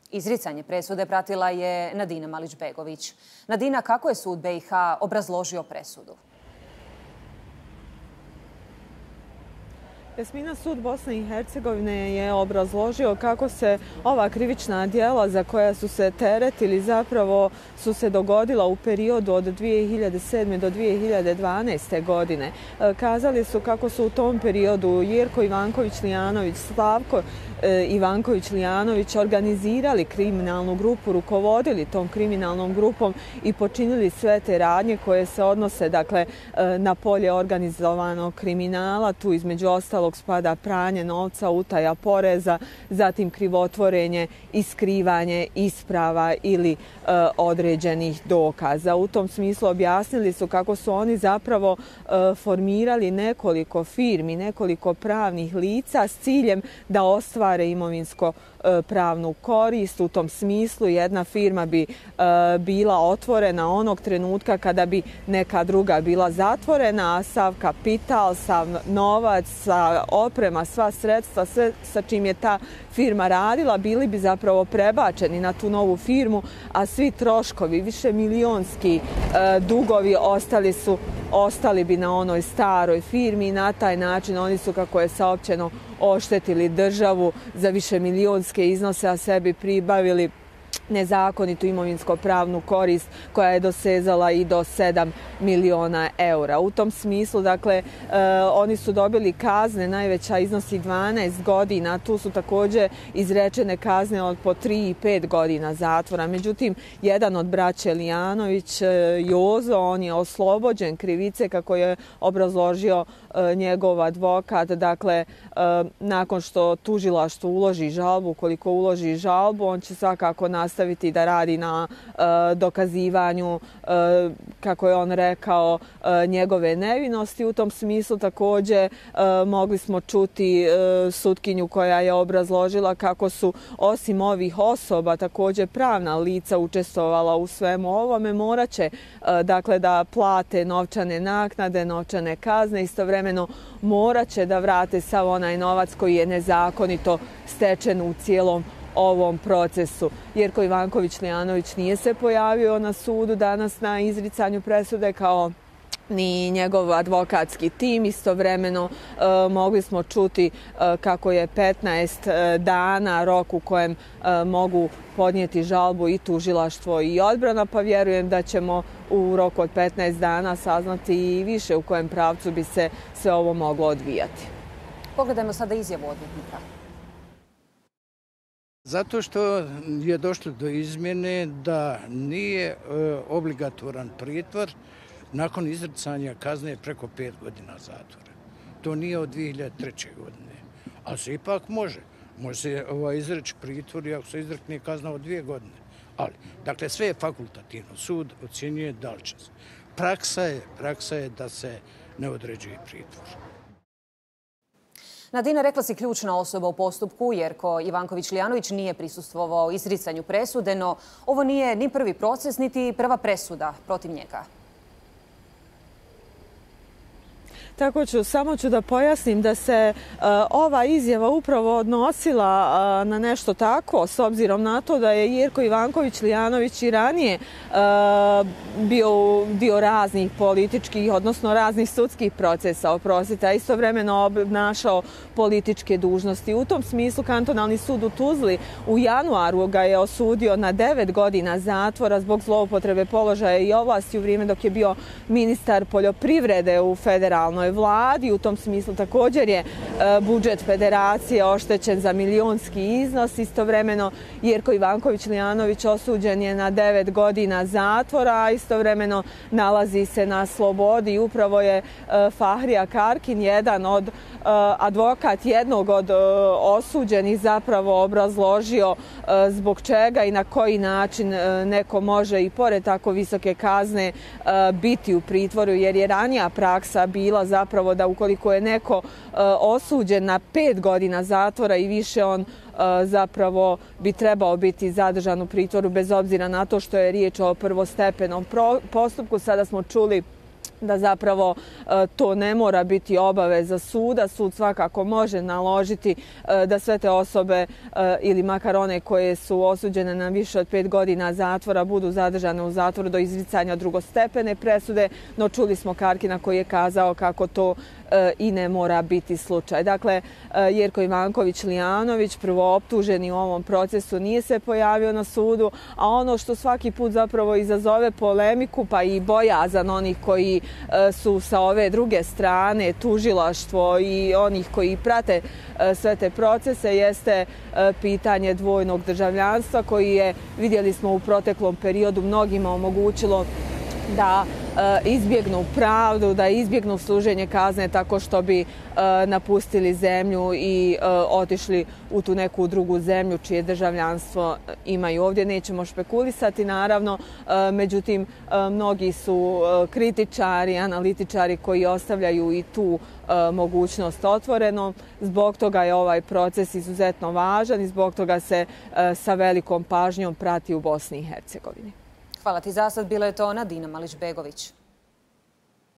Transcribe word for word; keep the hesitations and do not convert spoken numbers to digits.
Izricanje presude pratila je Nadina Malić-Begović. Nadina, kako je sud B i H obrazložio presudu? Jasmina, sud Bosne i Hercegovine je obrazložio kako se ova krivična djela za koja su se teretili zapravo su se dogodila u periodu od dvije hiljade sedme do dvije hiljade dvanaeste. godine. Kazali su kako su u tom periodu Jerko Ivanković-Lijanović, Slavko Ivanković-Lijanović organizirali kriminalnu grupu, rukovodili tom kriminalnom grupom i počinili sve te radnje koje se odnose dakle, na polje organizovanog kriminala. Tu između ostalog spada pranje novca, utaja poreza, zatim krivotvorenje i skrivanje isprava ili e, određenih dokaza. U tom smislu objasnili su kako su oni zapravo e, formirali nekoliko firmi, nekoliko pravnih lica s ciljem da ostvare imovinsko pravnu korist. U tom smislu jedna firma bi e, bila otvorena onog trenutka kada bi neka druga bila zatvorena, a sav kapital, sav novac, sa oprema, sva sredstva, sve sa čim je ta firma radila, bili bi zapravo prebačeni na tu novu firmu, a svi troškovi, više milionski e, dugovi ostali su ostali bi na onoj staroj firmi i na taj način oni su, kako je saopćeno, oštetili državu za više milionske iznose, a sebi pribavili nezakonitu imovinsko-pravnu korist koja je dosezala i do sedam miliona eura. U tom smislu, dakle, e, oni su dobili kazne, najveća iznosi dvanaest godina, tu su također izrečene kazne od po tri i pet godina zatvora. Međutim, jedan od braće Lijanović, Jozo, on je oslobođen krivice, kako je obrazložio e, njegov advokat. Dakle, e, nakon što tužilaštvo uloži žalbu, koliko uloži žalbu, on će svakako nastaviti da radi na e, dokazivanju, e, kako je on rekao, e, njegove nevinosti. U tom smislu također e, mogli smo čuti e, sutkinju koja je obrazložila kako su osim ovih osoba također pravna lica učestvovala u svemu ovome, morat će e, dakle, da plate novčane naknade, novčane kazne, istovremeno morat će da vrate sav onaj novac koji je nezakonito stečen u cijelom ovom procesu. Jerko Ivanković-Lijanović nije se pojavio na sudu danas na izricanju presude kao ni njegov advokatski tim. Istovremeno e, mogli smo čuti e, kako je petnaest dana rok u kojem e, mogu podnijeti žalbu i tužilaštvo i odbrana, pa vjerujem da ćemo u roku od petnaest dana saznati i više u kojem pravcu bi se sve ovo moglo odvijati. Pogledajmo sada izjavu odvjetnika. Zato što je došlo do izmjene da nije e, obligatoran pritvor nakon izricanja kazne preko pet godina zatvora. To nije od dvije hiljade treće. godine. Ali se ipak može. Može se ovaj, izreći pritvor i ako se izrekne kazna od dvije godine. Ali, dakle, sve je fakultativno. Sud ocjenjuje da li će se. Praksa je, praksa je da se ne određuje pritvor. Nadina, rekla si ključna osoba u postupku, Jerko Ivanković-Lijanović nije prisustvovao izricanju presude, no ovo nije ni prvi proces, niti prva presuda protiv njega. Tako ću, samo ću da pojasnim da se uh, ova izjava upravo odnosila uh, na nešto tako, s obzirom na to da je Jerko Ivanković-Lijanović i ranije uh, bio dio raznih političkih, odnosno raznih sudskih procesa, oprostite, a istovremeno obnašao političke dužnosti. U tom smislu kantonalni sud u Tuzli u januaru ga je osudio na devet godina zatvora zbog zloupotrebe položaja i ovlasti u vrijeme dok je bio ministar poljoprivrede u federalnoj vladi. U tom smislu također je budžet federacije oštećen za milionski iznos. Istovremeno Jerko Ivanković-Lijanović osuđen je na devet godina zatvora, a istovremeno nalazi se na slobodi. I upravo je Fahrija Karkin, jedan od advokat jednog od osuđenih, zapravo obrazložio zbog čega i na koji način neko može i pored tako visoke kazne biti u pritvoru, jer je ranija praksa bila zapravo da ukoliko je neko osuđen na pet godina zatvora i više, on zapravo bi trebao biti zadržan u pritvoru bez obzira na to što je riječ o prvostepenom postupku. Sada smo čuli da zapravo to ne mora biti obaveza suda. Sud svakako može naložiti da sve te osobe ili makar one koje su osuđene na više od pet godina zatvora budu zadržane u zatvoru do izricanja drugostepene presude, no čuli smo Karkina koji je kazao kako to i ne mora biti slučaj. Dakle, Jerko Ivanković Lijanović, prvooptuženi u ovom procesu, nije se pojavio na sudu, a ono što svaki put zapravo izazove polemiku pa i bojazan onih koji su sa ove druge strane, tužilaštvo i onih koji prate sve te procese, jeste pitanje dvojnog državljanstva koji je, vidjeli smo u proteklom periodu, mnogima omogućilo da izbjegnu pravdu, da izbjegnu služenje kazne tako što bi napustili zemlju i otišli u tu neku drugu zemlju čije državljanstvo imaju. Ovdje nećemo špekulisati, naravno, međutim, mnogi su kritičari, analitičari koji ostavljaju i tu mogućnost otvoreno. Zbog toga je ovaj proces izuzetno važan i zbog toga se sa velikom pažnjom prati u Bosni i Hercegovini. Hvala ti za sad. Bila je to Nadina Malić-Begović.